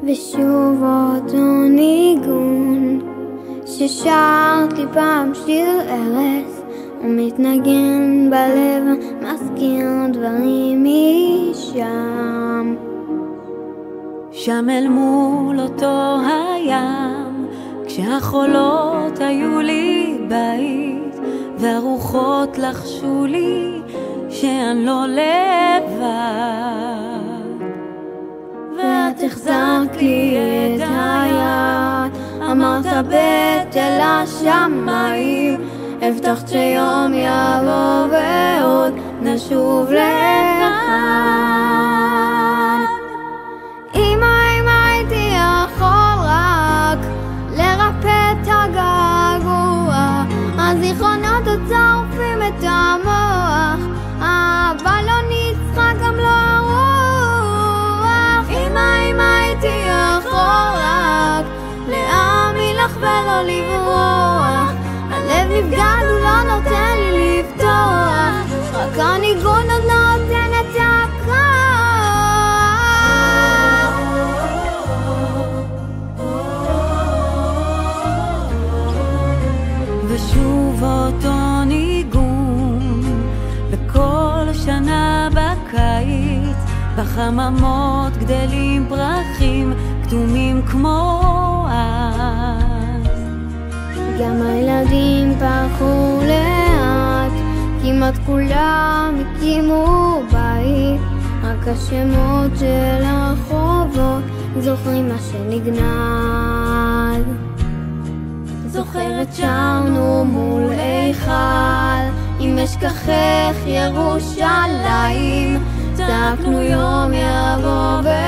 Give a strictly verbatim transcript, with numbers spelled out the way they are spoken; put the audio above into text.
ושוב אותו ניגון ששרת לי פעם שיר ארץ ומתנגן בלב, מזכיר דברים משם. שם אל מול אותו הים, כשהחולות היו לי בית, והרוחות לחשו לי שאני לא לבד, ואת החזרת לי את היד, אמרת בתל השמיים, הבטחת שיום יבוא ועוד נשוב לכאן. אמא, אמא, הייתי יכול רק לרפא את הגעגוע, הזיכרונות הצורפים את המוח, אבל לא ניצחה גם לא הרוח. אמא, אמא, הייתי יכול רק להאמין לך ולא לברוח, הלב נבגד הוא לא נותן לי לפתוח, רק הניגון עוד נותן את הכוח. ושוב אותו ניגון בכל שנה בקיץ, בחממות גדלים פרחים כתומים כמו אז, גם הילדים פרחו לאט, כמעט כולם הקימו בית, רק השמות של הרחובות זוכרים מה שנגנז. זוכרת שרנו מול היכל, אם אשכחך ירושלים, צעקנו יום יבוא